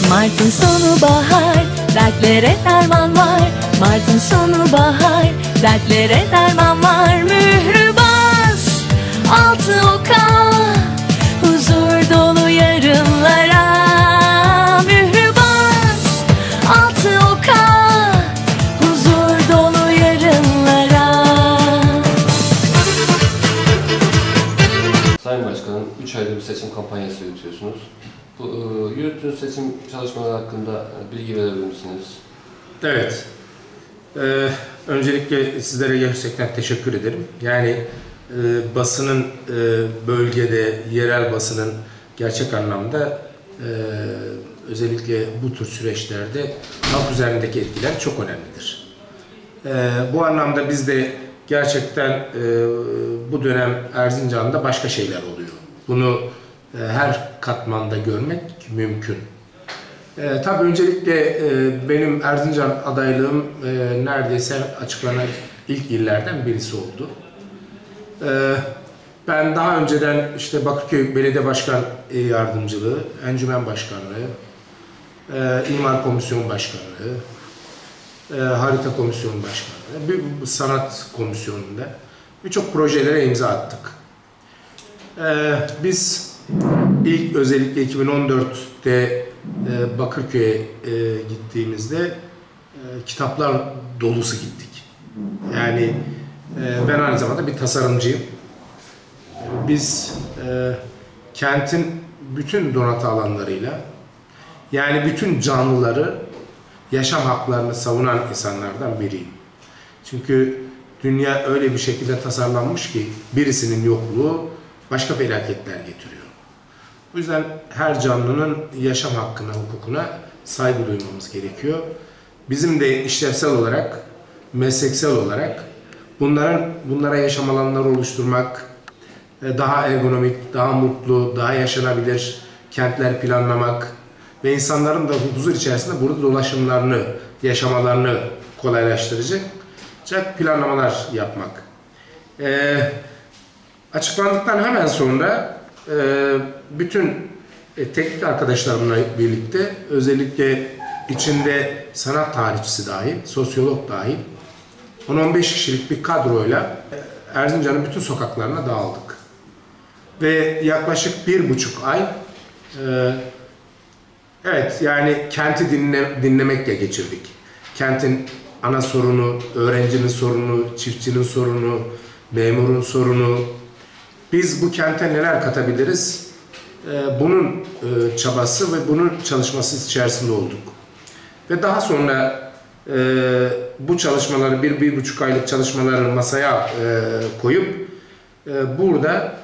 Mart'ın sonu bahar, dertlere derman var. Mart'ın sonu bahar, dertlere derman var. Mührü bas, altı oka, huzur dolu yarınlara. Mührü bas, altı oka, huzur dolu yarınlara. Sayın Başkanım, 3 ayda bir seçim kampanyası yürütüyorsunuz. Bu yürüttüğünüz seçim çalışmaları hakkında bilgi verebilir misiniz? Evet. Öncelikle sizlere gerçekten teşekkür ederim. Yani basının bölgede, yerel basının gerçek anlamda özellikle bu tür süreçlerde halk üzerindeki etkiler çok önemlidir. Bu anlamda biz de gerçekten bu dönem Erzincan'da başka şeyler oluyor. Bunu her katmanda görmek mümkün. Tabii öncelikle benim Erzincan adaylığım neredeyse açıklanan ilk illerden birisi oldu. Ben daha önceden işte Bakırköy Belediye Başkan Yardımcılığı, Encümen Başkanlığı, İmar Komisyon Başkanlığı, Harita Komisyonu Başkanlığı, bir sanat komisyonunda birçok projelere imza attık. Biz ilk özellikle 2014'te Bakırköy'e gittiğimizde kitaplar dolusu gittik. Yani ben aynı zamanda bir tasarımcıyım. Biz kentin bütün donatı alanlarıyla, yani bütün canlıları, yaşam haklarını savunan insanlardan biriyim. Çünkü dünya öyle bir şekilde tasarlanmış ki birisinin yokluğu başka felaketler getiriyor. O yüzden her canlının yaşam hakkına, hukukuna saygı duymamız gerekiyor. Bizim de işlevsel olarak, mesleksel olarak bunlara yaşam alanları oluşturmak, daha ergonomik, daha mutlu, daha yaşanabilir kentler planlamak ve insanların da huzur içerisinde burada dolaşımlarını, yaşamalarını kolaylaştıracak planlamalar yapmak. Açıklandıktan hemen sonra bütün teknik arkadaşlarımla birlikte özellikle içinde sanat tarihçisi dahil, sosyolog dahil 10-15 kişilik bir kadroyla Erzincan'ın bütün sokaklarına dağıldık. Ve yaklaşık 1,5 ay evet yani kenti dinlemekle geçirdik. Kentin ana sorunu, öğrencinin sorunu, çiftçinin sorunu, memurun sorunu. Biz bu kente neler katabiliriz? Bunun çabası ve bunun çalışması içerisinde olduk. Ve daha sonra bu çalışmaları, 1-1,5 aylık çalışmaları masaya koyup burada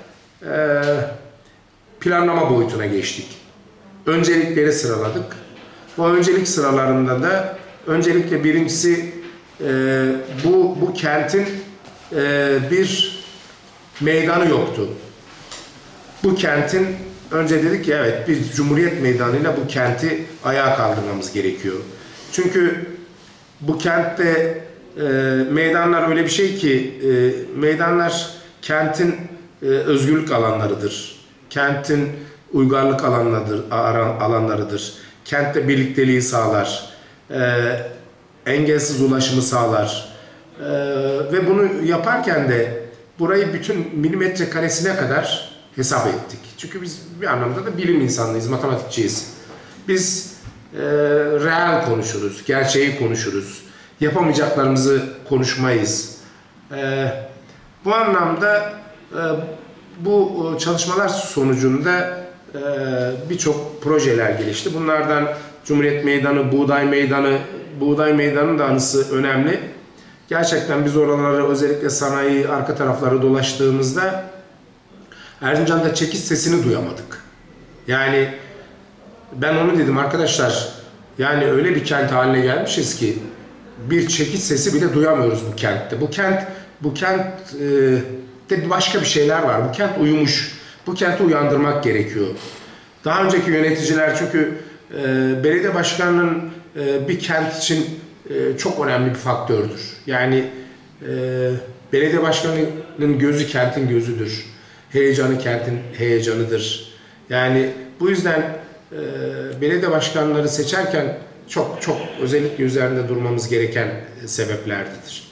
planlama boyutuna geçtik. Öncelikleri sıraladık. Bu öncelik sıralarında da öncelikle birincisi bu kentin bir meydanı yoktu. Bu kentin önce dedik ki evet bir Cumhuriyet Meydanı'yla bu kenti ayağa kaldırmamız gerekiyor. Çünkü bu kentte meydanlar öyle bir şey ki meydanlar kentin özgürlük alanlarıdır. Kentin uygarlık alanlarıdır. Kentte birlikteliği sağlar. Engelsiz ulaşımı sağlar. Ve bunu yaparken de burayı bütün milimetre karesine kadar hesap ettik. Çünkü biz bir anlamda da bilim insanlıyız, matematikçiyiz. Biz reel konuşuruz, gerçeği konuşuruz. Yapamayacaklarımızı konuşmayız. Bu anlamda bu çalışmalar sonucunda birçok projeler gelişti. Bunlardan Cumhuriyet Meydanı, Buğday Meydanı'nın da anısı önemli. Gerçekten biz oraları özellikle sanayi arka tarafları dolaştığımızda Erzincan'da çekiç sesini duyamadık. Yani ben onu dedim arkadaşlar, yani öyle bir kent haline gelmişiz ki bir çekiç sesi bile duyamıyoruz bu kentte. Bu kentte başka bir şeyler var. Bu kent uyumuş. Bu kenti uyandırmak gerekiyor. Daha önceki yöneticiler çünkü belediye başkanının bir kent için çok önemli bir faktördür. Yani belediye başkanının gözü kentin gözüdür. Heyecanı kentin heyecanıdır. Yani bu yüzden belediye başkanları seçerken çok özellikle üzerinde durmamız gereken sebeplerdedir.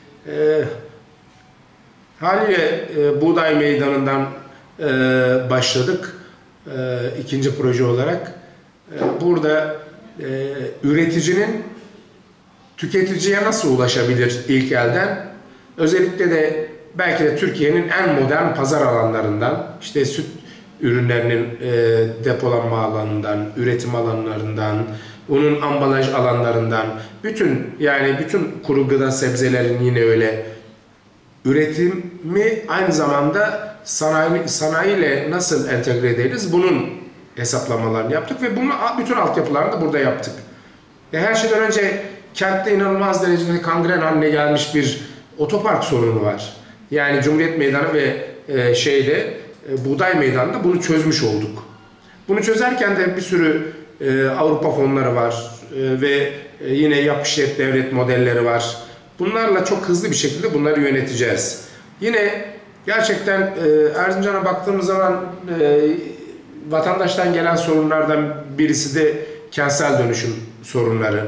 Haliyle Buğday Meydanı'ndan başladık ikinci proje olarak. Burada üreticinin tüketiciye nasıl ulaşabilir ilk elden? Özellikle de belki de Türkiye'nin en modern pazar alanlarından, işte süt ürünlerinin depolanma alanından, üretim alanlarından, unun ambalaj alanlarından, bütün kuru gıda sebzelerin yine öyle üretimi aynı zamanda sanayiyle nasıl entegre ederiz? Bunun hesaplamalarını yaptık ve bunu bütün altyapılarını da burada yaptık. Her şeyden önce kentte inanılmaz derecede kangren haline gelmiş bir otopark sorunu var. Yani Cumhuriyet Meydanı ve Buğday Meydanı'nda bunu çözmüş olduk. Bunu çözerken de bir sürü Avrupa fonları var ve yine yap işlet devlet modelleri var. Bunlarla çok hızlı bir şekilde bunları yöneteceğiz. Yine gerçekten Erzincan'a baktığımız zaman vatandaştan gelen sorunlardan birisi de kentsel dönüşüm sorunları.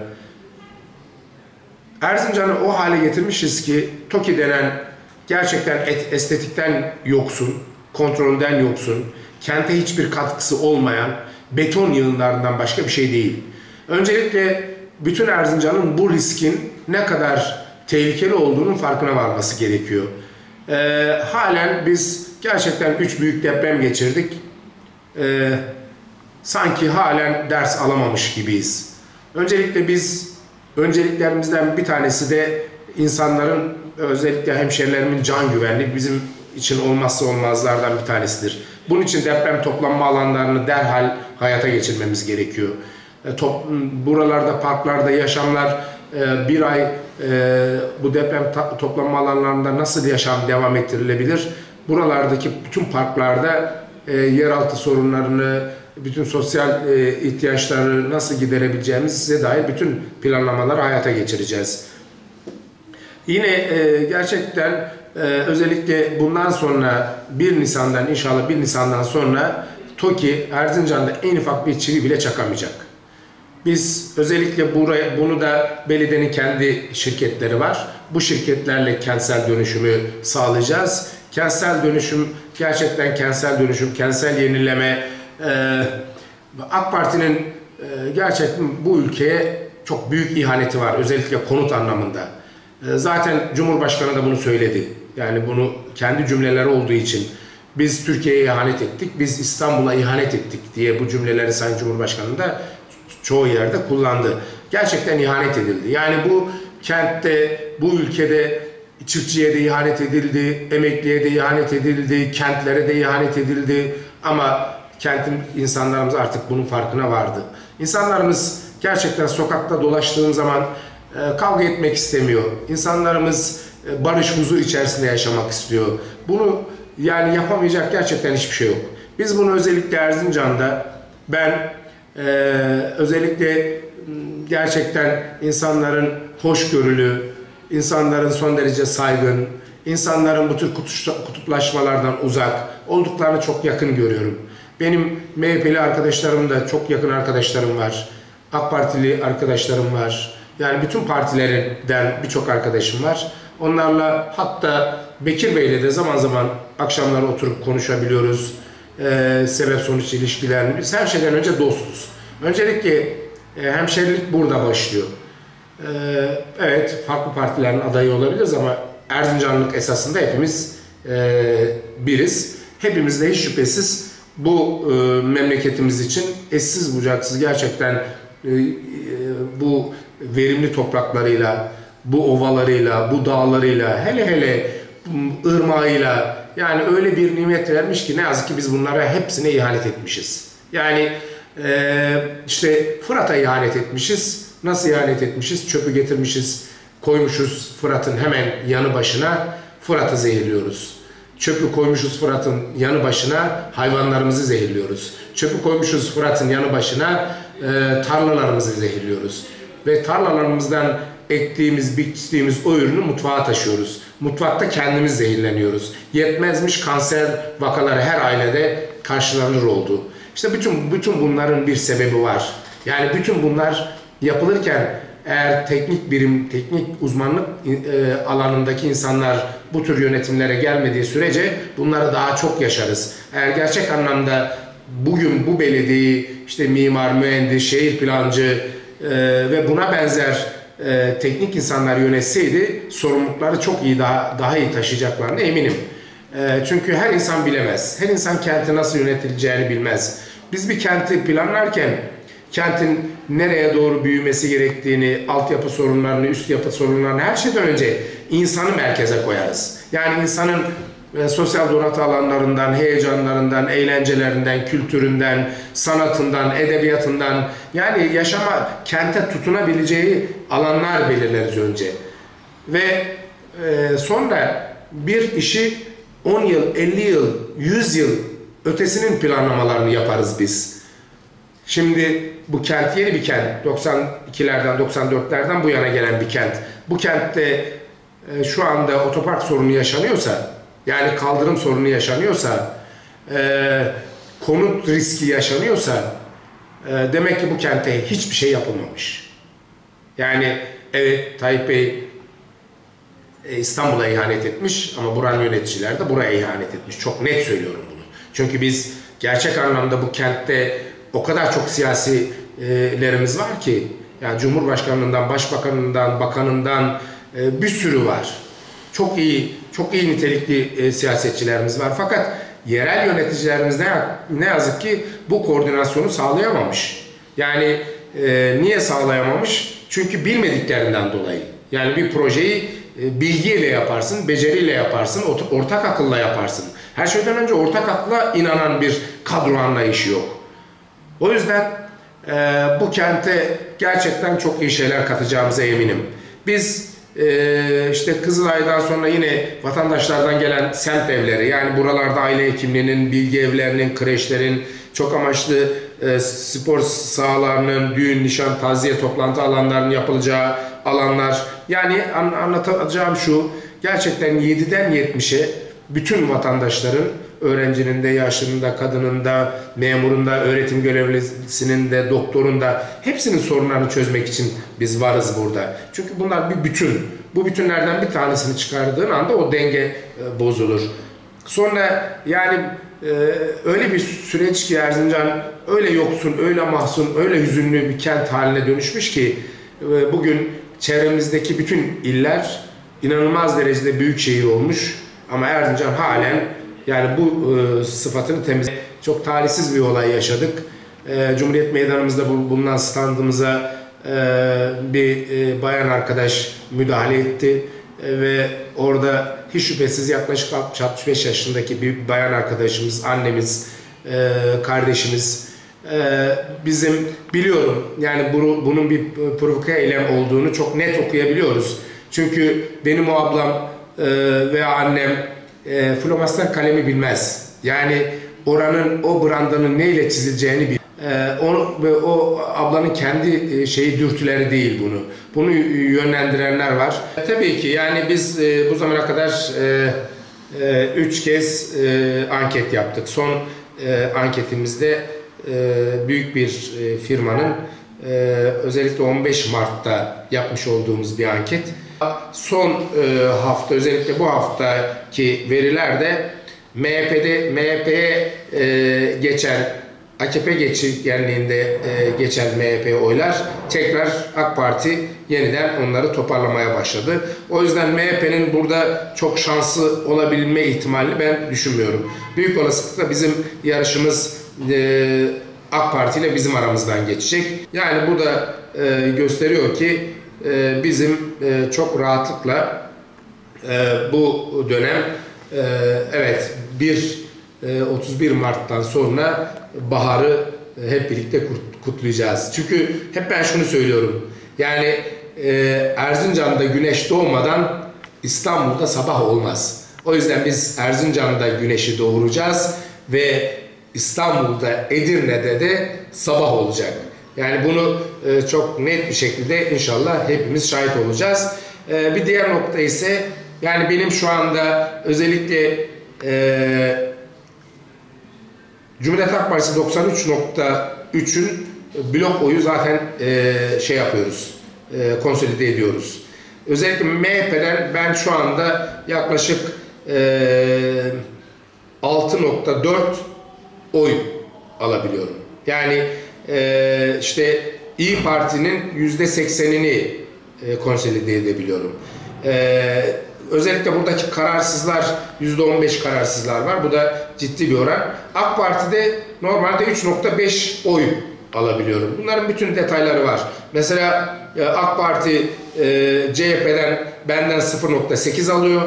Erzincan'ı o hale getirmişiz ki TOKİ denen gerçekten estetikten yoksun, kontrolden yoksun, kente hiçbir katkısı olmayan beton yığınlarından başka bir şey değil. Öncelikle bütün Erzincan'ın bu riskin ne kadar tehlikeli olduğunun farkına varması gerekiyor. Halen biz gerçekten 3 büyük deprem geçirdik. Sanki halen ders alamamış gibiyiz. Öncelikle önceliklerimizden bir tanesi de insanların, özellikle hemşerilerimin can güvenliği bizim için olmazsa olmazlardan bir tanesidir. Bunun için deprem toplanma alanlarını derhal hayata geçirmemiz gerekiyor. Buralarda, parklarda yaşamlar bir ay bu deprem toplanma alanlarında nasıl yaşam devam ettirilebilir? Buralardaki bütün parklarda yeraltı sorunlarını, bütün sosyal ihtiyaçları nasıl giderebileceğimize dair bütün planlamaları hayata geçireceğiz. Yine gerçekten özellikle bundan sonra 1 Nisan'dan sonra TOKİ Erzincan'da en ufak bir çivi bile çakamayacak. Biz özellikle bunu da belediyenin kendi şirketleri var. Bu şirketlerle kentsel dönüşümü sağlayacağız. Kentsel dönüşüm, gerçekten kentsel dönüşüm, kentsel yenileme, AK Parti'nin gerçekten bu ülkeye çok büyük ihaneti var. Özellikle konut anlamında. Zaten Cumhurbaşkanı da bunu söyledi. Yani bunu kendi cümleleri olduğu için biz Türkiye'ye ihanet ettik, biz İstanbul'a ihanet ettik diye bu cümleleri Sayın Cumhurbaşkanı da çoğu yerde kullandı. Gerçekten ihanet edildi. Yani bu kentte, bu ülkede çiftçiye de ihanet edildi, emekliye de ihanet edildi, kentlere de ihanet edildi. Ama kentin insanlarımız artık bunun farkına vardı. İnsanlarımız gerçekten sokakta dolaştığım zaman kavga etmek istemiyor. İnsanlarımız barış, huzur içerisinde yaşamak istiyor. Bunu yani yapamayacak gerçekten hiçbir şey yok. Biz bunu özellikle Erzincan'da özellikle gerçekten insanların hoşgörülü, insanların son derece saygın, insanların bu tür kutuplaşmalardan uzak olduklarını çok yakın görüyorum. Benim MHP'li arkadaşlarım da çok yakın arkadaşlarım var. AK Partili arkadaşlarım var. Yani bütün partilerden birçok arkadaşım var. Onlarla hatta Bekir Bey'le de zaman zaman akşamları oturup konuşabiliyoruz. Sebep sonuç ilişkilerini. Biz her şeyden önce dostuz. Öncelikle hemşerilik burada başlıyor. Evet, farklı partilerin adayı olabiliriz ama Erzincanlık esasında hepimiz biriz. Hepimiz de hiç şüphesiz bu memleketimiz için eşsiz bucaksız gerçekten bu verimli topraklarıyla, bu ovalarıyla, bu dağlarıyla, hele ırmağıyla, yani öyle bir nimet vermiş ki ne yazık ki biz bunlara hepsine ihanet etmişiz. Yani işte Fırat'a ihanet etmişiz. Nasıl ihanet etmişiz? Çöpü getirmişiz, koymuşuz Fırat'ın hemen yanı başına, Fırat'ı zehirliyoruz. Çöpü koymuşuz Fırat'ın yanı başına, hayvanlarımızı zehirliyoruz. Çöpü koymuşuz Fırat'ın yanı başına, tarlalarımızı zehirliyoruz. Ve tarlalarımızdan ektiğimiz, biçtiğimiz o ürünü mutfağa taşıyoruz. Mutfakta kendimiz zehirleniyoruz. Yetmezmiş, kanser vakaları her ailede karşılanır oldu. İşte bütün bunların bir sebebi var. Yani bütün bunlar yapılırken eğer teknik birim, teknik uzmanlık alanındaki insanlar bu tür yönetimlere gelmediği sürece bunları daha çok yaşarız. Eğer gerçek anlamda bugün bu belediyeyi işte mimar, mühendis, şehir plancı ve buna benzer teknik insanlar yönetseydi sorumlulukları çok iyi daha iyi taşıyacaklarına eminim. Çünkü her insan bilemez. Her insan kenti nasıl yönetileceğini bilmez. Biz bir kenti planlarken kentin nereye doğru büyümesi gerektiğini, altyapı sorunlarını, üst yapı sorunlarını her şeyden önce insanı merkeze koyarız. Yani insanın sosyal donatı alanlarından, heyecanlarından, eğlencelerinden, kültüründen, sanatından, edebiyatından yani yaşama, kente tutunabileceği alanlar belirleriz önce. Ve sonra bir işi 10 yıl, 50 yıl, 100 yıl ötesinin planlamalarını yaparız biz. Şimdi bu kent yeni bir kent. 92'lerden, 94'lerden bu yana gelen bir kent. Bu kentte şu anda otopark sorunu yaşanıyorsa, yani kaldırım sorunu yaşanıyorsa, konut riski yaşanıyorsa demek ki bu kente hiçbir şey yapılmamış. Yani evet Tayyip Bey İstanbul'a ihanet etmiş ama buranın yöneticiler de buraya ihanet etmiş. Çok net söylüyorum bunu. Çünkü biz gerçek anlamda bu kentte o kadar çok siyasilerimiz var ki, yani Cumhurbaşkanından, Başbakanından, Bakanından bir sürü var. Çok iyi nitelikli siyasetçilerimiz var. Fakat yerel yöneticilerimiz ne yazık ki bu koordinasyonu sağlayamamış. Yani niye sağlayamamış? Çünkü bilmediklerinden dolayı. Yani bir projeyi bilgiyle yaparsın, beceriyle yaparsın, ortak akılla yaparsın. Her şeyden önce ortak akla inanan bir kadro anlayışı yok. O yüzden bu kente gerçekten çok iyi şeyler katacağımıza eminim. Biz işte Kızılay'dan sonra yine vatandaşlardan gelen semt evleri, yani buralarda aile hekimliğinin, bilgi evlerinin, kreşlerin, çok amaçlı spor sahalarının, düğün, nişan, taziye, toplantı alanlarının yapılacağı alanlar. Yani anlatacağım şu, gerçekten 7'den 70'e bütün vatandaşların, öğrencinin de, yaşlının da, kadının da, memurun da, öğretim görevlisinin de, doktorun da hepsinin sorunlarını çözmek için biz varız burada. Çünkü bunlar bir bütün. Bu bütünlerden bir tanesini çıkardığın anda o denge bozulur. Sonra yani öyle bir süreç ki Erzincan öyle yoksun, öyle mahzun, öyle hüzünlü bir kent haline dönüşmüş ki bugün çevremizdeki bütün iller inanılmaz derecede büyük şehir olmuş ama Erzincan halen yani bu sıfatını temizle. Çok talihsiz bir olay yaşadık. Cumhuriyet Meydanımızda bulunan standımıza bir bayan arkadaş müdahale etti ve orada hiç şüphesiz yaklaşık 65 yaşındaki bir bayan arkadaşımız, annemiz, kardeşimiz, bizim biliyorum yani bunun bir provoke eylem olduğunu çok net okuyabiliyoruz. Çünkü benim o ablam veya annem flomaster kalemi bilmez. Yani oranın, o brandanın neyle çizileceğini bilmez. O ablanın kendi dürtüleri değil bunu. Bunu yönlendirenler var. Tabii ki yani biz bu zamana kadar 3 kez anket yaptık. Son anketimizde büyük bir firmanın özellikle 15 Mart'ta yapmış olduğumuz bir anket. Son hafta, özellikle bu haftaki verilerde MHP'ye geçen, AKP geçirgenliğinde geçen MHP oylar tekrar AK Parti yeniden onları toparlamaya başladı. O yüzden MHP'nin burada çok şanslı olabilme ihtimalini ben düşünmüyorum. Büyük olasılıkla bizim yarışımız AK Parti ile bizim aramızdan geçecek. Yani bu da gösteriyor ki bizim çok rahatlıkla bu dönem evet 31 Mart'tan sonra baharı hep birlikte kutlayacağız. Çünkü hep ben şunu söylüyorum. Yani Erzincan'da güneş doğmadan İstanbul'da sabah olmaz. O yüzden biz Erzincan'da güneşi doğuracağız ve İstanbul'da, Edirne'de de sabah olacak. Yani bunu çok net bir şekilde inşallah hepimiz şahit olacağız. Bir diğer nokta ise yani benim şu anda özellikle Cumhuriyet Halk Partisi 93.3'ün blok oyu zaten şey yapıyoruz, konsolide ediyoruz. Özellikle MHP'den ben şu anda yaklaşık 6.4 oy alabiliyorum. Yani işte İyi Parti'nin %80'ini konsolide edebiliyorum. Özellikle buradaki kararsızlar, %15 kararsızlar var. Bu da ciddi bir oran. AK Parti'de normalde 3.5 oy alabiliyorum. Bunların bütün detayları var. Mesela AK Parti CHP'den benden 0.8 alıyor.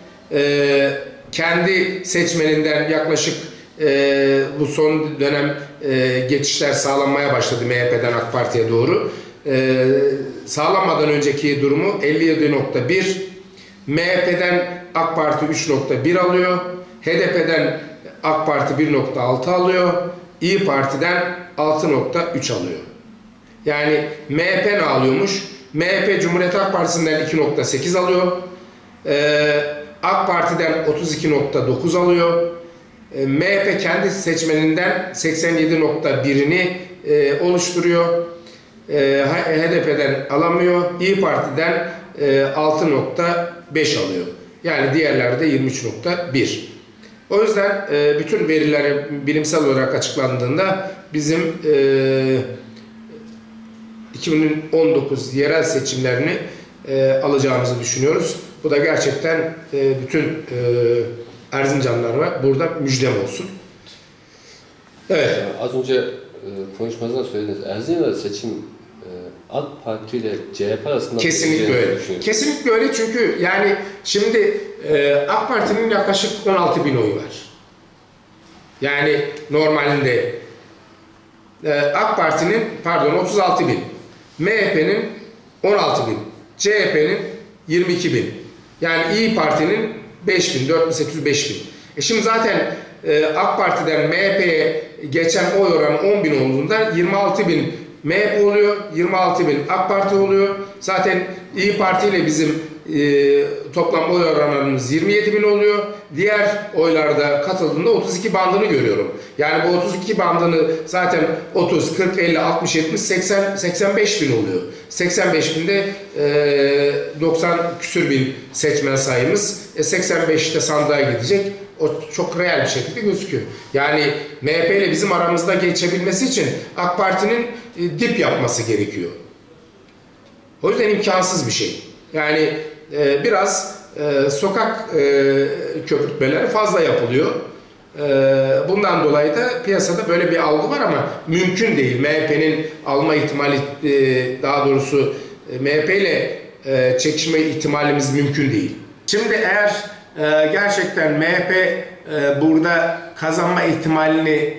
Kendi seçmeninden yaklaşık bu son dönem geçişler sağlanmaya başladı MHP'den AK Parti'ye doğru. Sağlanmadan önceki durumu 57.1, MHP'den AK Parti 3.1 alıyor, HDP'den AK Parti 1.6 alıyor, İyi Parti'den 6.3 alıyor. Yani MHP ne alıyormuş? MHP Cumhuriyet Halk Partisi'nden 2.8 alıyor, AK Parti'den 32.9 alıyor, MHP kendi seçmeninden 87.1'ini oluşturuyor. HDP'den alamıyor. İyi Parti'den 6.5 alıyor. Yani diğerleri de 23.1. O yüzden bütün veriler bilimsel olarak açıklandığında bizim 2019 yerel seçimlerini alacağımızı düşünüyoruz. Bu da gerçekten bütün Erzincanlılara burada müjdem olsun. Evet. Az önce konuşmanızda söylediniz. Erzincan'da seçim AK Parti ile CHP arasında kesinlikle öyle. Kesinlikle öyle çünkü yani şimdi AK Parti'nin yaklaşık 16.000 oyu var. Yani normalinde AK Parti'nin 36.000, MHP'nin 16.000, CHP'nin 22.000. Yani İyi Parti'nin 5.000, 4.800, 5.000. Şimdi zaten AK Parti'den MHP'ye geçen oy oranı 10.000 olduğunda 26.000 MHP oluyor, 26.000 AK Parti oluyor. Zaten İyi Parti ile bizim toplam oy oranlarımız 27.000 oluyor. Diğer oylarda katıldığında 32 bandını görüyorum. Yani bu 32 bandını zaten 30, 40, 50, 60, 70, 80, 85 bin oluyor. 85 binde 90 küsür bin seçmen sayımız. 85'te sandığa gidecek. O çok real bir şekilde gözüküyor. Yani MHP ile bizim aramızda geçebilmesi için AK Parti'nin dip yapması gerekiyor. O yüzden imkansız bir şey. Yani biraz sokak köpürtmeleri fazla yapılıyor. Bundan dolayı da piyasada böyle bir algı var ama mümkün değil. MHP'nin alma ihtimali, daha doğrusu MHP ile çekişme ihtimalimiz mümkün değil. Şimdi eğer gerçekten MHP burada kazanma ihtimalini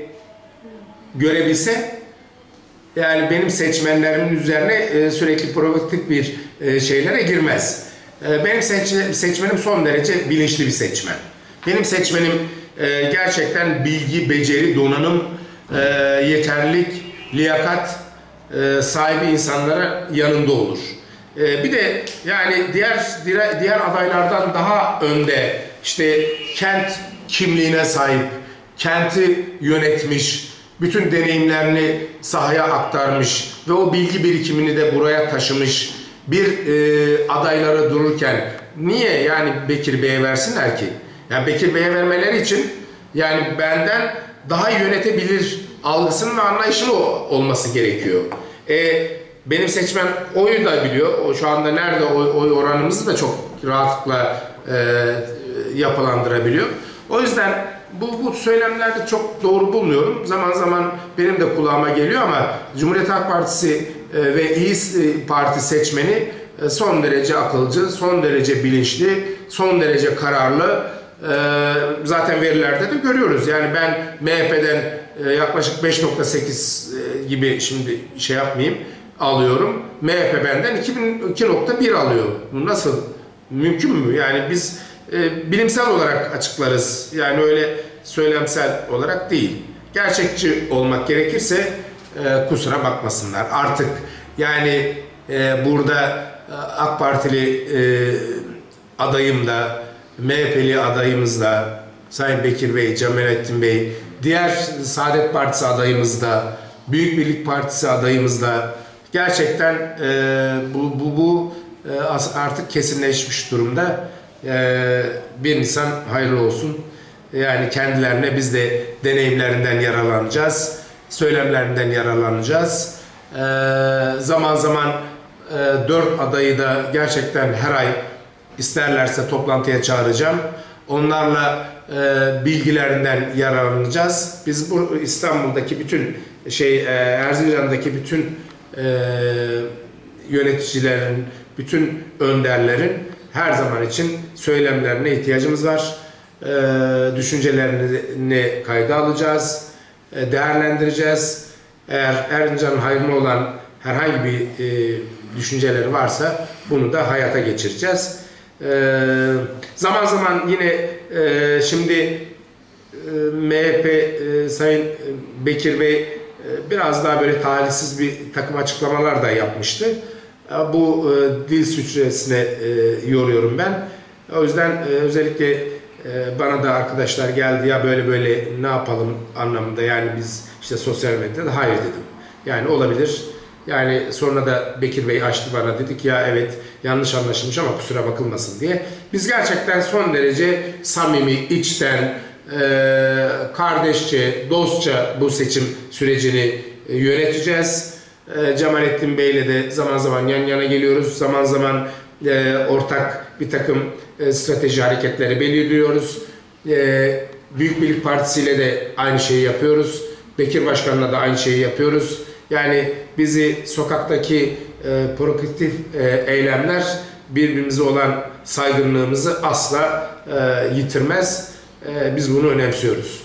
görebilse, yani benim seçmenlerimin üzerine sürekli provokatif bir şeylere girmez. Benim seçmenim son derece bilinçli bir seçmen. Benim seçmenim gerçekten bilgi, beceri, donanım, yeterlilik, liyakat sahibi insanlara yanında olur. Bir de yani diğer adaylardan daha önde işte kent kimliğine sahip, kenti yönetmiş, bütün deneyimlerini sahaya aktarmış ve o bilgi birikimini de buraya taşımış bir adaylara dururken niye yani Bekir Bey'e versinler ki? Yani Bekir Bey'e vermeleri için yani benden daha yönetebilir algısının ve anlayışının olması gerekiyor. Benim seçmen oyu da biliyor. O şu anda nerede oy oranımızı da çok rahatlıkla yapılandırabiliyor. O yüzden bu söylemlerde çok doğru bulmuyorum. Zaman zaman benim de kulağıma geliyor ama Cumhuriyet Halk Partisi ve İyi Parti seçmeni son derece akılcı, son derece bilinçli, son derece kararlı. Zaten verilerde de görüyoruz. Yani ben MHP'den yaklaşık 5.8 gibi şimdi şey yapmayayım alıyorum. MHP benden 2.1 alıyor. Bu nasıl? Mümkün mü? Yani biz bilimsel olarak açıklarız. Yani öyle söylemsel olarak değil. Gerçekçi olmak gerekirse kusura bakmasınlar. Artık yani burada AK Partili adayım da MHP'li adayımız da Sayın Bekir Bey, Cemalettin Bey diğer Saadet Partisi adayımız da, Büyük Birlik Partisi adayımız da gerçekten bu artık kesinleşmiş durumda. 1 Nisan hayırlı olsun. Yani kendilerine biz de deneyimlerinden yararlanacağız, söylemlerinden yararlanacağız. Zaman zaman 4 adayı da gerçekten her ay isterlerse toplantıya çağıracağım. Onlarla bilgilerinden yararlanacağız. Biz bu İstanbul'daki bütün Erzincan'daki bütün yöneticilerin, bütün önderlerin her zaman için söylemlerine ihtiyacımız var. Düşüncelerini kayda alacağız, değerlendireceğiz. Eğer Erzincan'ın hayrına olan herhangi bir düşünceleri varsa bunu da hayata geçireceğiz. Zaman zaman yine şimdi MHP Sayın Bekir Bey biraz daha böyle talihsiz bir takım açıklamalar da yapmıştı. Bu dil suçresine yoruyorum ben. O yüzden özellikle bana da arkadaşlar geldi ya böyle ne yapalım anlamında, yani biz işte sosyal medyada hayır dedim. Yani olabilir. Yani sonra da Bekir Bey açtı bana, dedik ya evet yanlış anlaşılmış ama kusura bakılmasın diye. Biz gerçekten son derece samimi, içten, kardeşçe, dostça bu seçim sürecini yöneteceğiz. Cemalettin Bey'le de zaman zaman yan yana geliyoruz. Zaman zaman ortak bir takım strateji hareketleri belirliyoruz. Büyük Birlik Partisi ile de aynı şeyi yapıyoruz. Bekir Başkan'la da aynı şeyi yapıyoruz. Yani bizi sokaktaki provokatif eylemler birbirimize olan saygınlığımızı asla yitirmez. Biz bunu önemsiyoruz.